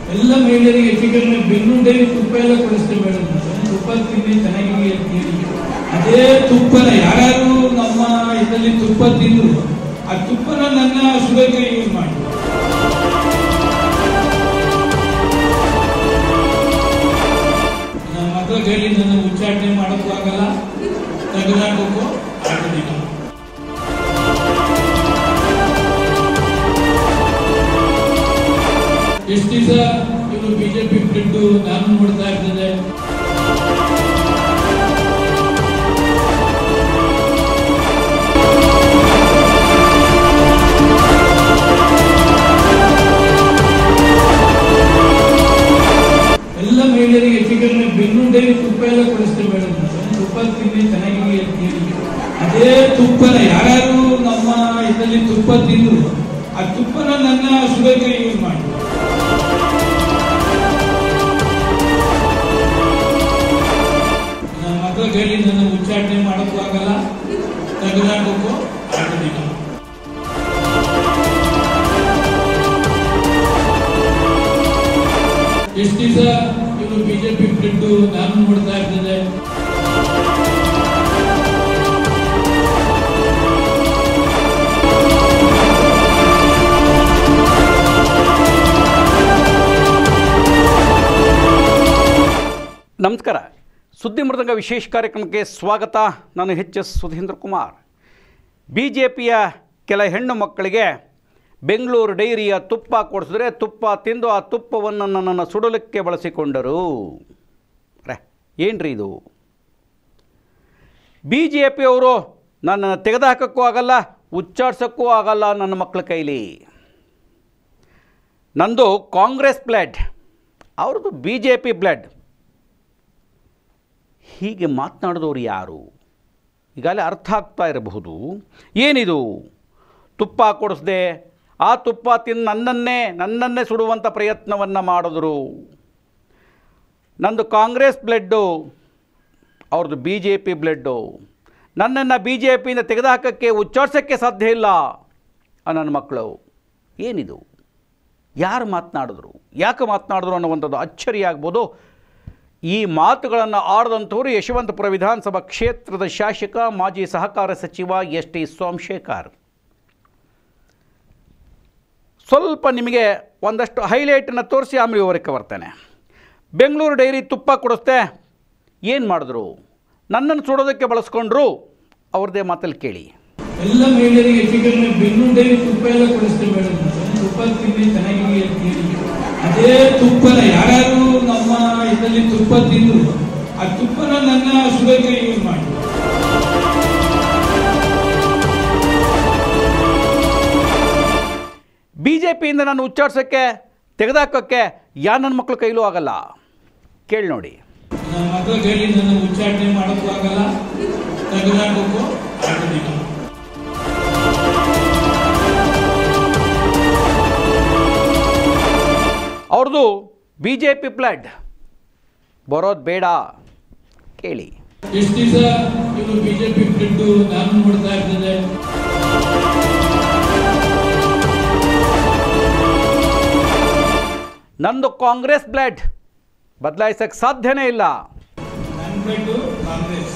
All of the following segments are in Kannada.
ಎಲ್ಲ ಮಹಿಳೆಯರಿಗೆ ಹೆಚ್ಚು ಕಡಿಮೆ ಬೆಂಗಳೂರು ಡೈರಿ ತುಪ್ಪ ಎಲ್ಲ ಕೊಡಿಸ್ತೇವೆ ಮೇಡಮ್. ತುಪ್ಪ ತಿಂದು ಚೆನ್ನಾಗಿ ಅದೇ ತುಪ್ಪನ ಯಾರು ನಮ್ಮ ಇದರಲ್ಲಿ ತುಪ್ಪ ತಿಂದ್ರು ಆ ತುಪ್ಪನ ನನ್ನ ಶುಗರ್ಗೆ ಯೂಸ್ ಮಾಡಿ. ನನ್ನ ಮಕ್ಕಳು ಹೇಳಿ ನನ್ನ ಉಚ್ಚಾಟನೆ ಮಾಡೋಕ್ಕೂ ಆಗಲ್ಲ, ತೆಗೆದಾಕೋಕ್ಕೂ ಆಗೋದಿಲ್ಲ. ಎಷ್ಟು ದಿವಸ ಇವರು ಬಿಜೆಪಿ ಬಿಟ್ಟು ನಾನು ನೋಡ್ತಾ ಇರ್ತದೆ. ಎಲ್ಲ ಮಹಿಳೆಯರಿಗೆ ಹೆಚ್ಚು ಕಡಿಮೆ ಬೆಂಗಳೂರು ಡೈರಿ ತುಪ್ಪ ಎಲ್ಲ ಕೊಡಿಸ್ತೇವೆ ಮೇಡಮ್. ತುಪ್ಪ ತಿಂದು ಚೆನ್ನಾಗಿ ಅದೇ ತುಪ್ಪನ ಯಾರು ನಮ್ಮ ಇದರಲ್ಲಿ ತುಪ್ಪ ತಿಂದ್ರು ಆ ತುಪ್ಪನ ನನ್ನ ಶುಗರ್ಗೆ ಯೂಸ್ ಮಾಡಿ. ನನ್ನ ಮಕ್ಕಳು ಹೇಳಿ ನನ್ನ ಉಚ್ಚಾಟನೆ ಮಾಡೋಕ್ಕೂ ಆಗಲ್ಲ, ತೆಗೆದಾಕೋಕ್ಕೂ ಆಗೋದಿಲ್ಲ. ಎಷ್ಟು ದಿವಸ ಇವರು ಬಿಜೆಪಿ ಬಿಟ್ಟು ನಾನು ನೋಡ್ತಾ ಇರ್ತದೆ. ನಮಸ್ಕಾರ. ಸುದ್ದಿ ಮೃದಂಗ ವಿಶೇಷ ಕಾರ್ಯಕ್ರಮಕ್ಕೆ ಸ್ವಾಗತ. ನಾನು ಎಚ್.ಎಸ್. ಸುಧೀಂದ್ರ ಕುಮಾರ್. ಬಿಜೆಪಿಯ ಕೆಲ ಹೆಣ್ಣು ಮಕ್ಕಳಿಗೆ ಬೆಂಗಳೂರು ಡೈರಿಯ ತುಪ್ಪ ಕೊಡಿಸಿದ್ರೆ ತುಪ್ಪ ತಿಂದು ಆ ತುಪ್ಪವನ್ನು ನನ್ನನ್ನು ಸುಡಲಿಕ್ಕೆ ಬಳಸಿಕೊಂಡರು. ಏನ್ರಿ ಇದು? ಬಿ ಜೆ ಪಿಯವರು ನನ್ನನ್ನು ತೆಗೆದುಹಾಕೋಕ್ಕೂ ಆಗಲ್ಲ, ಉಚ್ಚಾರಿಸೋಕ್ಕೂ ಆಗಲ್ಲ ನನ್ನ ಮಕ್ಕಳ ಕೈಲಿ. ನಂದು ಕಾಂಗ್ರೆಸ್ ಬ್ಲಡ್, ಅವ್ರದ್ದು ಬಿ ಜೆ ಪಿ ಬ್ಲಡ್. ಹೀಗೆ ಮಾತನಾಡಿದವರು ಯಾರು? ಈಗಾಗಲೇ ಅರ್ಥ ಆಗ್ತಾ ಇರಬಹುದು. ಏನಿದು? ತುಪ್ಪ ಕೊಡಿಸ್ದೆ ಆ ತುಪ್ಪ ತಿಂದು ನನ್ನನ್ನೇ ಸುಡುವಂಥ ಪ್ರಯತ್ನವನ್ನು ಮಾಡಿದ್ರು. ನಂದು ಕಾಂಗ್ರೆಸ್ ಬ್ಲಡ್ಡು, ಅವ್ರದ್ದು ಬಿ ಜೆ ಪಿ ಬ್ಲಡ್ಡು. ನನ್ನನ್ನು ಬಿ ಜೆ ಪಿಯಿಂದ ತೆಗೆದುಹಾಕೋಕ್ಕೆ, ಉಚ್ಚಾರಿಸೋಕ್ಕೆ ಸಾಧ್ಯ ಇಲ್ಲ ನನ್ನ ಮಕ್ಕಳು. ಏನಿದು? ಯಾರು ಮಾತನಾಡಿದ್ರು, ಯಾಕೆ ಮಾತನಾಡಿದ್ರು ಅನ್ನುವಂಥದ್ದು ಅಚ್ಚರಿ ಆಗ್ಬೋದು. ಈ ಮಾತುಗಳನ್ನು ಆಡಿದಂಥವರು ಯಶವಂತಪುರ ವಿಧಾನಸಭಾ ಕ್ಷೇತ್ರದ ಶಾಸಕ, ಮಾಜಿ ಸಹಕಾರ ಸಚಿವ ಎಸ್.ಟಿ. ಸೋಮಶೇಖರ್. ಸ್ವಲ್ಪ ನಿಮಗೆ ಒಂದಷ್ಟು ಹೈಲೈಟನ್ನು ತೋರಿಸಿ ಆಮೇಲೆ ವಿವರಕ್ಕೆ ಬರ್ತೇನೆ. ಬೆಂಗಳೂರು ಡೈರಿ ತುಪ್ಪ ಕೊಡಿಸ್ದೆ, ಏನು ಮಾಡಿದ್ರು? ನನ್ನನ್ನು ಸುಡೋದಕ್ಕೆ ಬಳಸ್ಕೊಂಡ್ರು. ಅವ್ರದ್ದೇ ಮಾತಲ್ಲಿ ಕೇಳಿ. ಎಲ್ಲ ಮಹಿಳೆಯರಿಗೆ ಹೆಚ್ಚು ಕಡಿಮೆ ಬೆಂಗಳೂರು ಡೈರಿ ತುಪ್ಪ ಎಲ್ಲ ಕೊಡಿಸ್ತೇವೆ ಮೇಡಮ್. ತುಪ್ಪ ತಿಂದು ಚೆನ್ನಾಗಿ ಅದೇ ತುಪ್ಪನ ಯಾರು ನಮ್ಮ ಇದರಲ್ಲಿ ತುಪ್ಪ ತಿಂದ್ರು ಆ ತುಪ್ಪನ ನನ್ನ ಶುಗರ್ಗೆ ಯೂಸ್ ಮಾಡಿ. ಬಿ ಜೆ ಪಿಯಿಂದ ನಾನು ಉಚ್ಚಾರಿಸೋಕ್ಕೆ, ತೆಗೆದುಹಾಕೋಕ್ಕೆ ನನ್ನ ಮಕ್ಕಳ ಕೈಲೂ ಆಗಲ್ಲ. ಕೇಳಿ ನೋಡಿ. ನನ್ನ ಮಕ್ಕಳು ಹೇಳಿ ನನ್ನ ಉಚ್ಚಾಟನೆ ಮಾಡೋಕ್ಕೂ ಆಗಲ್ಲ, ತೆಗೆದುಹಾಕೋಕ್ಕೂ ಆಗೋದಿಲ್ಲ. ಅವ್ರದ್ದು ಬಿ ಜೆ ಪಿ ಬ್ಲಡ್, ಬರೋದು ಬೇಡ. ಕೇಳಿ. ಎಷ್ಟು ದಿವಸ ಇವರು ಬಿಜೆಪಿ ಬಿಟ್ಟು ನಾನು ನೋಡ್ತಾ ಇರ್ತದೆ. ನಂದು ಕಾಂಗ್ರೆಸ್ ಬ್ಲಡ್, ಬದಲಾಯಿಸಕ್ಕೆ ಸಾಧ್ಯನೇ ಇಲ್ಲ. ನನ್ನ ಬ್ಲಡ್ ಕಾಂಗ್ರೆಸ್.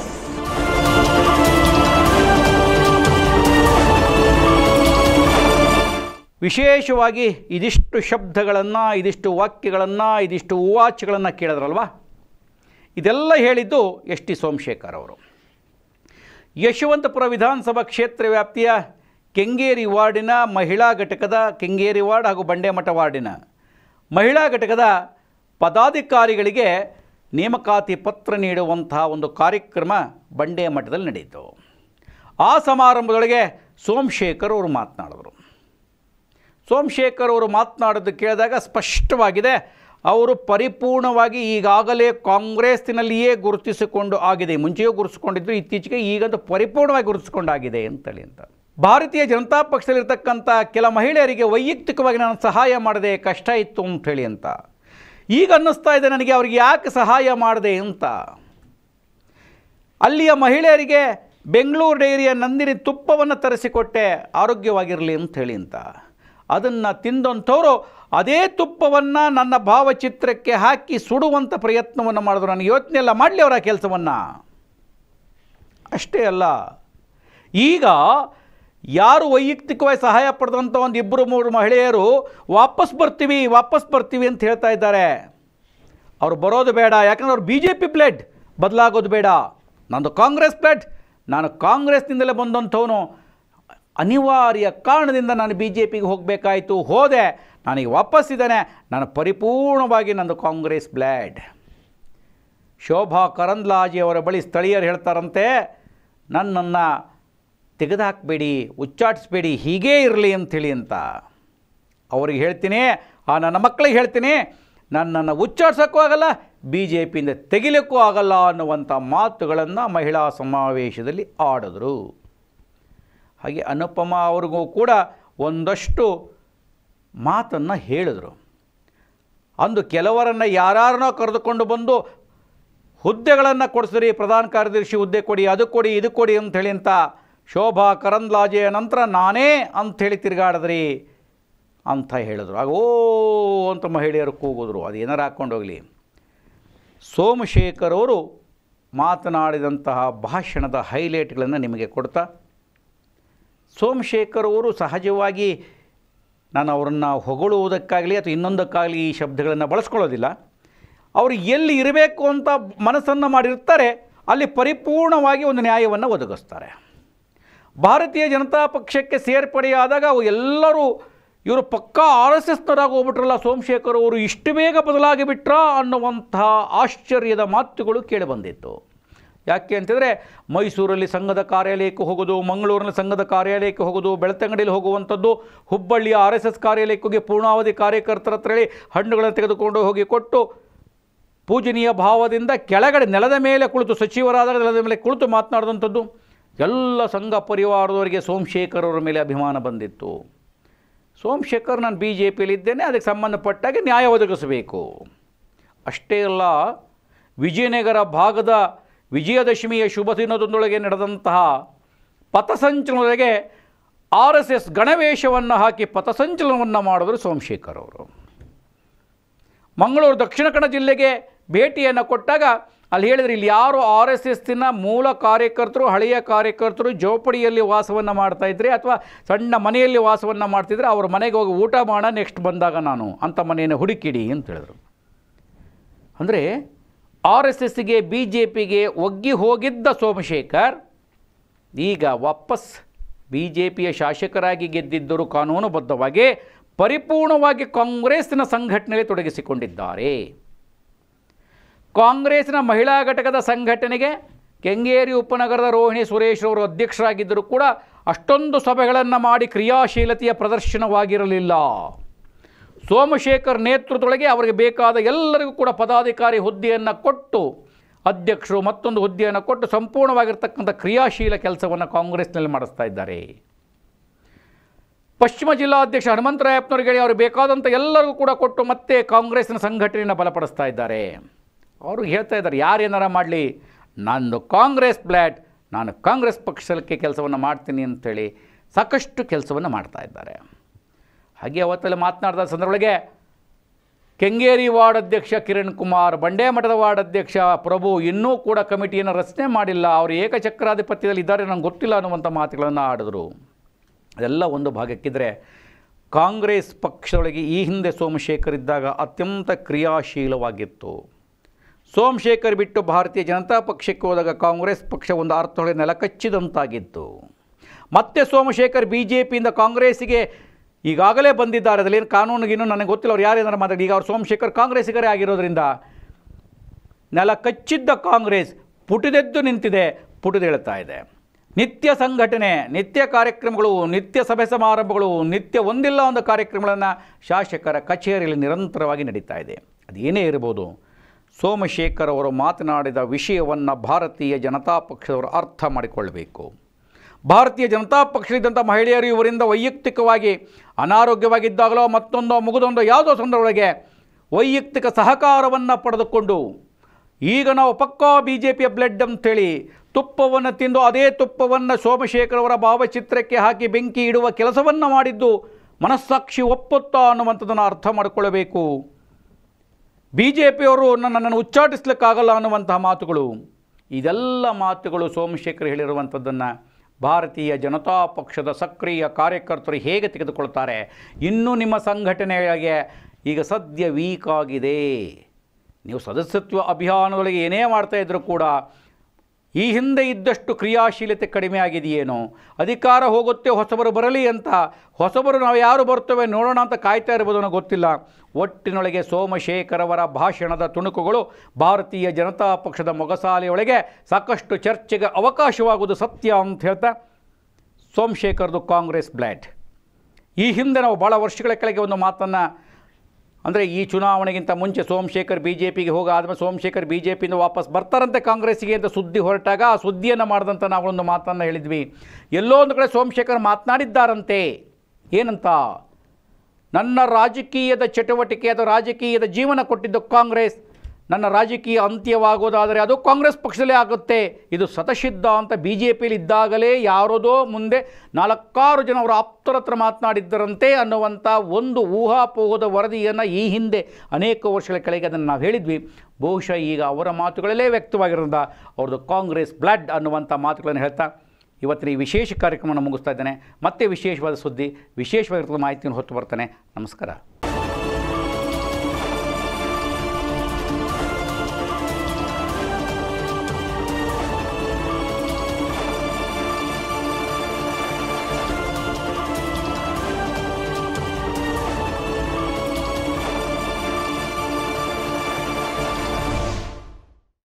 ವಿಶೇಷವಾಗಿ ಇದಿಷ್ಟು ಶಬ್ದಗಳನ್ನು, ಇದಿಷ್ಟು ವಾಕ್ಯಗಳನ್ನು, ಇದಿಷ್ಟು ಉವಾಚಗಳನ್ನು ಕೇಳಿದ್ರಲ್ವ? ಇದೆಲ್ಲ ಹೇಳಿದ್ದು ಎಸ್.ಟಿ. ಸೋಮಶೇಖರ್ ಅವರು. ಯಶವಂತಪುರ ವಿಧಾನಸಭಾ ಕ್ಷೇತ್ರ ವ್ಯಾಪ್ತಿಯ ಕೆಂಗೇರಿ ವಾರ್ಡಿನ ಮಹಿಳಾ ಘಟಕದ, ಕೆಂಗೇರಿ ವಾರ್ಡ್ ಹಾಗೂ ಬಂಡೇಮಠ ವಾರ್ಡಿನ ಮಹಿಳಾ ಘಟಕದ ಪದಾಧಿಕಾರಿಗಳಿಗೆ ನೇಮಕಾತಿ ಪತ್ರ ನೀಡುವಂತಹ ಒಂದು ಕಾರ್ಯಕ್ರಮ ಬಂಡೇಮಠದಲ್ಲಿ ನಡೆಯಿತು. ಆ ಸಮಾರಂಭದೊಳಗೆ ಸೋಮಶೇಖರ್ ಅವರು ಮಾತನಾಡಿದರು. ಸೋಮಶೇಖರ್ ಅವರು ಮಾತನಾಡೋದು ಕೇಳಿದಾಗ ಸ್ಪಷ್ಟವಾಗಿದೆ, ಅವರು ಪರಿಪೂರ್ಣವಾಗಿ ಈಗಾಗಲೇ ಕಾಂಗ್ರೆಸ್ಸಿನಲ್ಲಿಯೇ ಗುರುತಿಸಿಕೊಂಡು ಆಗಿದೆ. ಮುಂಚೆಯೂ ಗುರುತಿಸಿಕೊಂಡಿದ್ದು, ಇತ್ತೀಚೆಗೆ ಈಗಂತೂ ಪರಿಪೂರ್ಣವಾಗಿ ಗುರುತಿಸಿಕೊಂಡಾಗಿದೆ ಅಂತೇಳಿ ಅಂತ. ಭಾರತೀಯ ಜನತಾ ಪಕ್ಷದಲ್ಲಿರ್ತಕ್ಕಂಥ ಕೆಲ ಮಹಿಳೆಯರಿಗೆ ವೈಯಕ್ತಿಕವಾಗಿ ನಾನು ಸಹಾಯ ಮಾಡಿದೆ, ಕಷ್ಟ ಇತ್ತು ಅಂಥೇಳಿ ಅಂತ. ಈಗ ಅನ್ನಿಸ್ತಾ ಇದೆ ನನಗೆ ಅವರಿಗೆ ಯಾಕೆ ಸಹಾಯ ಮಾಡಿದೆ ಅಂತ. ಅಲ್ಲಿಯ ಮಹಿಳೆಯರಿಗೆ ಬೆಂಗಳೂರು ಡೈರಿಯ ನಂದಿನಿ ತುಪ್ಪವನ್ನು ತರಿಸಿಕೊಟ್ಟೆ, ಆರೋಗ್ಯವಾಗಿರಲಿ ಅಂಥೇಳಿ ಅಂತ. ಅದನ್ನು ತಿಂದಂಥವರು ಅದೇ ತುಪ್ಪವನ್ನು ನನ್ನ ಭಾವಚಿತ್ರಕ್ಕೆ ಹಾಕಿ ಸುಡುವಂಥ ಪ್ರಯತ್ನವನ್ನು ಮಾಡಿದ್ರು. ನಾನು ಯೋಚನೆ ಎಲ್ಲ ಮಾಡಲಿ ಅವರ ಕೆಲಸವನ್ನು. ಅಷ್ಟೇ ಅಲ್ಲ, ಈಗ ಯಾರು ವೈಯಕ್ತಿಕವಾಗಿ ಸಹಾಯ ಪಡೆದಂಥ ಒಂದು 2-3 ಮಹಿಳೆಯರು ವಾಪಸ್ ಬರ್ತೀವಿ ಅಂತ ಹೇಳ್ತಾ ಇದ್ದಾರೆ. ಅವರು ಬರೋದು ಬೇಡ, ಯಾಕಂದ್ರೆ ಅವ್ರು BJP ಬ್ಲಡ್, ಬದಲಾಗೋದು ಬೇಡ. ನಂದು ಕಾಂಗ್ರೆಸ್ ಬ್ಲಡ್, ನಾನು ಕಾಂಗ್ರೆಸ್ನಿಂದಲೇ ಬಂದಂಥವನು, ಅನಿವಾರ್ಯ ಕಾರಣದಿಂದ ನಾನು BJPಗೆ ಹೋಗಬೇಕಾಯಿತು, ಹೋದೆ, ನಾನೀಗ ವಾಪಸ್ಸಿದ್ದೇನೆ, ನಾನು ಪರಿಪೂರ್ಣವಾಗಿ ನಂದು ಕಾಂಗ್ರೆಸ್ ಬ್ಲಡ್. ಶೋಭಾ ಕರಂದ್ಲಾಜೆ ಅವರ ಬಳಿ ಸ್ಥಳೀಯರು ಹೇಳ್ತಾರಂತೆ, ನನ್ನನ್ನು ತೆಗೆದುಹಾಕಬೇಡಿ, ಉಚ್ಚಾಟಿಸ್ಬೇಡಿ, ಹೀಗೇ ಇರಲಿ ಅಂಥೇಳಿ ಅಂತ. ಅವ್ರಿಗೆ ಹೇಳ್ತೀನಿ, ನನ್ನ ಮಕ್ಕಳಿಗೆ ಹೇಳ್ತೀನಿ, ನನ್ನನ್ನು ಉಚ್ಚಾಟಿಸೋಕ್ಕೂ ಆಗಲ್ಲ, BJPಯಿಂದ ತೆಗಿಲಿಕ್ಕೂ ಆಗಲ್ಲ ಅನ್ನುವಂಥ ಮಾತುಗಳನ್ನು ಮಹಿಳಾ ಸಮಾವೇಶದಲ್ಲಿ ಆಡಿದ್ರು. ಹಾಗೆ ಅನುಪಮ ಅವ್ರಿಗೂ ಕೂಡ ಒಂದಷ್ಟು ಮಾತನ್ನು ಹೇಳಿದರು. ಅಂದು ಕೆಲವರನ್ನು ಯಾರನ್ನೋ ಕರೆದುಕೊಂಡು ಬಂದು ಹುದ್ದೆಗಳನ್ನು ಕೊಡಿಸ್ರಿ, ಪ್ರಧಾನ ಕಾರ್ಯದರ್ಶಿ ಹುದ್ದೆ ಕೊಡಿ, ಅದು ಕೊಡಿ, ಇದು ಕೊಡಿ ಅಂಥೇಳಿ ಅಂತ ಶೋಭಾ ಕರಂದ್ಲಾಜೆಯ ನಂತರ ನಾನೇ ಅಂಥೇಳಿ ತಿರುಗಾಡಿದ್ರಿ ಅಂತ ಹೇಳಿದ್ರು. ಆಗ ಓ ಅಂತ ಮಹಿಳೆಯರು ಕೂಗಿದ್ರು. ಅದು ಏನಾರು ಹಾಕ್ಕೊಂಡು ಹೋಗಲಿ. ಸೋಮಶೇಖರ್ ಅವರು ಮಾತನಾಡಿದಂತಹ ಭಾಷಣದ ಹೈಲೈಟ್ಗಳನ್ನು ನಿಮಗೆ ಕೊಡ್ತಾ, ಸೋಮಶೇಖರ್ ಅವರು ಸಹಜವಾಗಿ ನಾನು ಅವರನ್ನು ಹೊಗಳುವುದಕ್ಕಾಗಲಿ ಅಥವಾ ಇನ್ನೊಂದಕ್ಕಾಗಲಿ ಈ ಶಬ್ದಗಳನ್ನು ಬಳಸ್ಕೊಳ್ಳೋದಿಲ್ಲ. ಅವರು ಎಲ್ಲಿ ಇರಬೇಕು ಅಂತ ಮನಸ್ಸನ್ನು ಮಾಡಿರ್ತಾರೆ, ಅಲ್ಲಿ ಪರಿಪೂರ್ಣವಾಗಿ ಒಂದು ನ್ಯಾಯವನ್ನು ಒದಗಿಸ್ತಾರೆ. ಭಾರತೀಯ ಜನತಾ ಪಕ್ಷಕ್ಕೆ ಸೇರ್ಪಡೆಯಾದಾಗ ಎಲ್ಲರೂ ಇವರು ಪಕ್ಕಾ RSSನವರಾಗಿ ಹೋಗ್ಬಿಟ್ರಲ್ಲ, ಸೋಮಶೇಖರ್ ಅವರು ಇಷ್ಟು ಬೇಗ ಬದಲಾಗಿ ಬಿಟ್ರಾ ಅನ್ನುವಂತಹ ಆಶ್ಚರ್ಯದ ಮಾತುಗಳು ಕೇಳಿಬಂದಿತ್ತು. ಯಾಕೆ ಅಂತಂದರೆ ಮೈಸೂರಲ್ಲಿ ಸಂಘದ ಕಾರ್ಯಾಲಯಕ್ಕೆ ಹೋಗೋದು, ಮಂಗಳೂರಿನಲ್ಲಿ ಸಂಘದ ಕಾರ್ಯಾಲಯಕ್ಕೆ ಹೋಗೋದು, ಬೆಳ್ತಂಗಡಿಯಲ್ಲಿ ಹೋಗುವಂಥದ್ದು, ಹುಬ್ಬಳ್ಳಿಯ RSS ಕಾರ್ಯಾಲಯಕ್ಕೆ ಹೋಗಿ ಪೂರ್ಣಾವಧಿ ಕಾರ್ಯಕರ್ತರ ಹತ್ರ ಹೇಳಿ ಹಣ್ಣುಗಳನ್ನು ತೆಗೆದುಕೊಂಡು ಹೋಗಿ ಕೊಟ್ಟು, ಪೂಜನೀಯ ಭಾವದಿಂದ ಕೆಳಗಡೆ ನೆಲದ ಮೇಲೆ ಕುಳಿತು, ಸಚಿವರಾದಾಗ ನೆಲದ ಮೇಲೆ ಕುಳಿತು ಮಾತನಾಡಿದಂಥದ್ದು. ಎಲ್ಲ ಸಂಘ ಪರಿವಾರದವರಿಗೆ ಸೋಮಶೇಖರ್ ಅವರ ಮೇಲೆ ಅಭಿಮಾನ ಬಂದಿತ್ತು. ಸೋಮಶೇಖರ್ ನಾನು BJPಯಲ್ಲಿದ್ದೇನೆ, ಅದಕ್ಕೆ ಸಂಬಂಧಪಟ್ಟಾಗೆ ನ್ಯಾಯ ಒದಗಿಸಬೇಕು. ಅಷ್ಟೇ ಅಲ್ಲ, ವಿಜಯನಗರ ಭಾಗದ ವಿಜಯದಶಮಿಯ ಶುಭ ದಿನದೊಂದೊಳಗೆ ನಡೆದಂತಹ ಪಥಸಂಚಲನದೊಳಗೆ RSS ಗಣವೇಷವನ್ನು ಹಾಕಿ ಪಥಸಂಚಲನವನ್ನು ಮಾಡಿದ್ರು ಸೋಮಶೇಖರ್ ಅವರು. ಮಂಗಳೂರು ದಕ್ಷಿಣ ಕನ್ನಡ ಜಿಲ್ಲೆಗೆ ಭೇಟಿಯನ್ನು ಕೊಟ್ಟಾಗ ಅಲ್ಲಿ ಹೇಳಿದ್ರು, ಇಲ್ಲಿ ಯಾರು RSSನ ಮೂಲ ಕಾರ್ಯಕರ್ತರು, ಹಳೆಯ ಕಾರ್ಯಕರ್ತರು ಜೋಪಡಿಯಲ್ಲಿ ವಾಸವನ್ನು ಮಾಡ್ತಾಯಿದ್ರೆ ಅಥವಾ ಸಣ್ಣ ಮನೆಯಲ್ಲಿ ವಾಸವನ್ನು ಮಾಡ್ತಿದ್ರೆ ಅವ್ರ ಮನೆಗೆ ಹೋಗಿ ಊಟ ಮಾಡೋಣ, ನೆಕ್ಸ್ಟ್ ಬಂದಾಗ ನಾನು ಅಂಥ ಮನೆಯನ್ನು ಹುಡುಕಿಡಿ ಅಂತ ಹೇಳಿದ್ರು. ಅಂದರೆ RSSಗೆ BJPಗೆ ಒಗ್ಗಿ ಹೋಗಿದ್ದ ಸೋಮಶೇಖರ್ ಈಗ ವಾಪಸ್ BJPಯ ಶಾಸಕರಾಗಿ ಗೆದ್ದಿದ್ದರು, ಕಾನೂನುಬದ್ಧವಾಗಿ ಪರಿಪೂರ್ಣವಾಗಿ ಕಾಂಗ್ರೆಸ್ಸಿನ ಸಂಘಟನೆಯಲ್ಲಿ ತೊಡಗಿಸಿಕೊಂಡಿದ್ದಾರೆ. ಕಾಂಗ್ರೆಸ್ಸಿನ ಮಹಿಳಾ ಘಟಕದ ಸಂಘಟನೆಗೆ ಕೆಂಗೇರಿ ಉಪನಗರದ ರೋಹಿಣಿ ಸುರೇಶ್ ಅವರು ಅಧ್ಯಕ್ಷರಾಗಿದ್ದರೂ ಕೂಡ ಅಷ್ಟೊಂದು ಸಭೆಗಳನ್ನು ಮಾಡಿ ಕ್ರಿಯಾಶೀಲತೆಯ ಪ್ರದರ್ಶನವಾಗಿರಲಿಲ್ಲ. ಸೋಮಶೇಖರ್ ನೇತೃತ್ವದೊಳಗೆ ಅವರಿಗೆ ಬೇಕಾದ ಎಲ್ಲರಿಗೂ ಕೂಡ ಪದಾಧಿಕಾರಿ ಹುದ್ದೆಯನ್ನು ಕೊಟ್ಟು, ಅಧ್ಯಕ್ಷರು ಮತ್ತೊಂದು ಹುದ್ದೆಯನ್ನು ಕೊಟ್ಟು ಸಂಪೂರ್ಣವಾಗಿರ್ತಕ್ಕಂಥ ಕ್ರಿಯಾಶೀಲ ಕೆಲಸವನ್ನು ಕಾಂಗ್ರೆಸ್ನಲ್ಲಿ ಮಾಡಿಸ್ತಾ ಇದ್ದಾರೆ. ಪಶ್ಚಿಮ ಜಿಲ್ಲಾಧ್ಯಕ್ಷ ಹನುಮಂತರಾಯಪ್ಪನವರಿಗೆ ಅವರು ಬೇಕಾದಂಥ ಎಲ್ಲರಿಗೂ ಕೂಡ ಕೊಟ್ಟು ಮತ್ತೆ ಕಾಂಗ್ರೆಸ್ಸಿನ ಸಂಘಟನೆಯನ್ನು ಬಲಪಡಿಸ್ತಾ ಇದ್ದಾರೆ. ಅವರು ಹೇಳ್ತಾ ಇದ್ದಾರೆ, ಯಾರೇನಾರ ಮಾಡಲಿ, ನಂದು ಕಾಂಗ್ರೆಸ್ ಬ್ಲಡ್, ನಾನು ಕಾಂಗ್ರೆಸ್ ಪಕ್ಷಕ್ಕೆ ಕೆಲಸವನ್ನು ಮಾಡ್ತೀನಿ ಅಂಥೇಳಿ ಸಾಕಷ್ಟು ಕೆಲಸವನ್ನು ಮಾಡ್ತಾ ಇದ್ದಾರೆ. ಹಾಗೆ ಅವತ್ತೆಲ್ಲ ಮಾತನಾಡಿದ ಸಂದರ್ಭದೊಳಗೆ ಕೆಂಗೇರಿ ವಾರ್ಡ್ ಅಧ್ಯಕ್ಷ ಕಿರಣ್ ಕುಮಾರ್, ಬಂಡೇ ಮಠದ ವಾರ್ಡ್ ಅಧ್ಯಕ್ಷ ಪ್ರಭು ಇನ್ನೂ ಕೂಡ ಕಮಿಟಿಯನ್ನು ರಚನೆ ಮಾಡಿಲ್ಲ, ಅವರು ಏಕಚಕ್ರಾಧಿಪತ್ಯದಲ್ಲಿ ಇದ್ದಾರೆ, ನನಗೆ ಗೊತ್ತಿಲ್ಲ ಅನ್ನುವಂಥ ಮಾತುಗಳನ್ನು ಆಡಿದ್ರು. ಅದೆಲ್ಲ ಒಂದು ಭಾಗಕ್ಕಿದ್ರೆ, ಕಾಂಗ್ರೆಸ್ ಪಕ್ಷದೊಳಗೆ ಈ ಹಿಂದೆ ಸೋಮಶೇಖರ್ ಇದ್ದಾಗ ಅತ್ಯಂತ ಕ್ರಿಯಾಶೀಲವಾಗಿತ್ತು. ಸೋಮಶೇಖರ್ ಬಿಟ್ಟು ಭಾರತೀಯ ಜನತಾ ಪಕ್ಷಕ್ಕೆ ಹೋದಾಗ ಕಾಂಗ್ರೆಸ್ ಪಕ್ಷ ಒಂದು ಅರ್ಥದೊಳಗೆ ನೆಲಕಚ್ಚಿದಂತಾಗಿತ್ತು. ಮತ್ತೆ ಸೋಮಶೇಖರ್ BJPಯಿಂದ ಕಾಂಗ್ರೆಸ್ಸಿಗೆ ಈಗಾಗಲೇ ಬಂದಿದ್ದಾರೆ. ಅದರಲ್ಲೇನು ಕಾನೂನಿಗಿನ್ನೂ ನನಗೆ ಗೊತ್ತಿಲ್ಲ, ಅವ್ರು ಯಾರೇನಾರು ಮಾತಾಡಿ. ಈಗ ಅವ್ರು ಸೋಮಶೇಖರ್ ಕಾಂಗ್ರೆಸ್ಸಿಗರೇ ಆಗಿರೋದ್ರಿಂದ ನೆಲ ಕಚ್ಚಿದ್ದ ಕಾಂಗ್ರೆಸ್ ಪುಟಿದೆದ್ದು ನಿಂತಿದೆ, ಪುಟಿದೇಳ್ತಾ ಇದೆ. ನಿತ್ಯ ಸಂಘಟನೆ, ನಿತ್ಯ ಕಾರ್ಯಕ್ರಮಗಳು, ನಿತ್ಯ ಸಭೆ ಸಮಾರಂಭಗಳು, ನಿತ್ಯ ಒಂದಿಲ್ಲ ಒಂದು ಕಾರ್ಯಕ್ರಮಗಳನ್ನು ಶಾಸಕರ ಕಚೇರಿಯಲ್ಲಿ ನಿರಂತರವಾಗಿ ನಡೀತಾ ಇದೆ. ಅದೇನೇ ಇರ್ಬೋದು, ಸೋಮಶೇಖರ್ ಅವರು ಮಾತನಾಡಿದ ವಿಷಯವನ್ನು ಭಾರತೀಯ ಜನತಾ ಪಕ್ಷದವರು ಅರ್ಥ ಮಾಡಿಕೊಳ್ಳಬೇಕು. ಭಾರತೀಯ ಜನತಾ ಪಕ್ಷದಿದ್ದಂಥ ಮಹಿಳೆಯರು ಇವರಿಂದ ವೈಯಕ್ತಿಕವಾಗಿ ಅನಾರೋಗ್ಯವಾಗಿದ್ದಾಗಲೋ ಮತ್ತೊಂದೋ ಮುಗಿದೊಂದೋ ಯಾವುದೋ ಸಂದರ್ಭದೊಳಗೆ ವೈಯಕ್ತಿಕ ಸಹಕಾರವನ್ನು ಪಡೆದುಕೊಂಡು ಈಗ ನಾವು ಪಕ್ಕಾ BJPಯ ಬ್ಲಡ್ ಅಂಥೇಳಿ ತುಪ್ಪವನ್ನು ತಿಂದು ಅದೇ ತುಪ್ಪವನ್ನು ಸೋಮಶೇಖರ್ ಅವರ ಭಾವಚಿತ್ರಕ್ಕೆ ಹಾಕಿ ಬೆಂಕಿ ಇಡುವ ಕೆಲಸವನ್ನು ಮಾಡಿದ್ದು ಮನಸ್ಸಾಕ್ಷಿ ಒಪ್ಪುತ್ತಾ ಅನ್ನುವಂಥದ್ದನ್ನು ಅರ್ಥ ಮಾಡಿಕೊಳ್ಳಬೇಕು. ಬಿ ಜೆ ಪಿಯವರು ನನ್ನನ್ನು ಉಚ್ಚಾಟಿಸಲಿಕ್ಕಾಗಲ್ಲ ಅನ್ನುವಂತಹ ಮಾತುಗಳು, ಇದೆಲ್ಲ ಮಾತುಗಳು ಸೋಮಶೇಖರ್ ಹೇಳಿರುವಂಥದ್ದನ್ನು ಭಾರತೀಯ ಜನತಾ ಪಕ್ಷದ ಸಕ್ರಿಯ ಕಾರ್ಯಕರ್ತರು ಹೇಗೆ ತೆಗೆದುಕೊಳ್ತಾರೆ? ಇನ್ನೂ ನಿಮ್ಮ ಸಂಘಟನೆಗೆ ಈಗ ಸದ್ಯ ವೀಕ್ ಆಗಿದೆ. ನೀವು ಸದಸ್ಯತ್ವ ಅಭಿಯಾನದೊಳಗೆ ಏನೇ ಮಾಡ್ತಾಯಿದ್ರು ಕೂಡ ಈ ಹಿಂದೆ ಇದ್ದಷ್ಟು ಕ್ರಿಯಾಶೀಲತೆ ಕಡಿಮೆ ಆಗಿದೆಯೇನೋ, ಅಧಿಕಾರ ಹೋಗುತ್ತೆ ಹೊಸಬರು ಬರಲಿ ಅಂತ, ಹೊಸಬರು ನಾವು ಯಾರು ಬರ್ತೇವೆ ನೋಡೋಣ ಅಂತ ಕಾಯ್ತಾ ಇರ್ಬೋದು ಅನ್ನೋ ಗೊತ್ತಿಲ್ಲ. ಒಟ್ಟಿನೊಳಗೆ ಸೋಮಶೇಖರ್ ಅವರ ಭಾಷಣದ ತುಣುಕುಗಳು ಭಾರತೀಯ ಜನತಾ ಪಕ್ಷದ ಮೊಗಸಾಲೆಯೊಳಗೆ ಸಾಕಷ್ಟು ಚರ್ಚೆಗೆ ಅವಕಾಶವಾಗುವುದು ಸತ್ಯ ಅಂತ ಹೇಳ್ತಾ, ಸೋಮಶೇಖರ್ದು ಕಾಂಗ್ರೆಸ್ ಬ್ಲ್ಯಾಡ್. ಈ ಹಿಂದೆ ನಾವು ಭಾಳ ವರ್ಷಗಳ ಕೆಳಗೆ ಒಂದು ಮಾತನ್ನು, ಅಂದರೆ ಈ ಚುನಾವಣೆಗಿಂತ ಮುಂಚೆ ಸೋಮಶೇಖರ್ ಬಿ ಜೆ ಪಿಗೆ ಹೋಗಾದ್ಮೇಲೆ ಸೋಮಶೇಖರ್ ಬಿ ಜೆ ಪಿಯಿಂದ ವಾಪಸ್ ಬರ್ತಾರಂತೆ ಕಾಂಗ್ರೆಸ್ಸಿಗೆ ಅಂತ ಸುದ್ದಿ ಹೊರಟಾಗ ಆ ಸುದ್ದಿಯನ್ನು ಮಾಡಿದಂಥ ನಾವೊಂದು ಮಾತನ್ನು ಹೇಳಿದ್ವಿ. ಎಲ್ಲೋ ಒಂದು ಕಡೆ ಸೋಮಶೇಖರ್ ಮಾತನಾಡಿದ್ದಾರಂತೆ, ಏನಂತ, ನನ್ನ ರಾಜಕೀಯದ ಚಟುವಟಿಕೆ ಅಥವಾ ರಾಜಕೀಯದ ಜೀವನ ಕೊಟ್ಟಿದ್ದು ಕಾಂಗ್ರೆಸ್, ನನ್ನ ರಾಜಕೀಯ ಅಂತ್ಯವಾಗೋದಾದರೆ ಅದು ಕಾಂಗ್ರೆಸ್ ಪಕ್ಷದಲ್ಲೇ ಆಗುತ್ತೆ, ಇದು ಸತಸಿದ್ಧ ಅಂತ ಬಿ ಜೆ ಪಿಯಲ್ಲಿ ಇದ್ದಾಗಲೇ ಯಾರೋದೋ ಮುಂದೆ 4-6 ಜನ ಅವರ ಆಪ್ತರ ಹತ್ರ ಮಾತನಾಡಿದ್ದರಂತೆ ಅನ್ನುವಂಥ ಒಂದು ಊಹಾಪೋಹದ ವರದಿಯನ್ನು ಈ ಹಿಂದೆ ಅನೇಕ ವರ್ಷಗಳ ಕೆಳಗೆ ಅದನ್ನು ನಾವು ಹೇಳಿದ್ವಿ. ಬಹುಶಃ ಈಗ ಅವರ ಮಾತುಗಳಲ್ಲೇ ವ್ಯಕ್ತವಾಗಿರೋದ್ರಿಂದ ಅವ್ರದ್ದು ಕಾಂಗ್ರೆಸ್ ಬ್ಲಡ್ ಅನ್ನುವಂಥ ಮಾತುಗಳನ್ನು ಹೇಳ್ತಾ ಇವತ್ತಿನ ಈ ವಿಶೇಷ ಕಾರ್ಯಕ್ರಮವನ್ನು ಮುಗಿಸ್ತಾ ಇದ್ದೇನೆ. ಮತ್ತೆ ವಿಶೇಷವಾದ ಸುದ್ದಿ, ವಿಶೇಷವಾಗಿರ್ತಕ್ಕಂಥ ಮಾಹಿತಿಯನ್ನು ಹೊತ್ತು ಬರ್ತಾನೆ. ನಮಸ್ಕಾರ.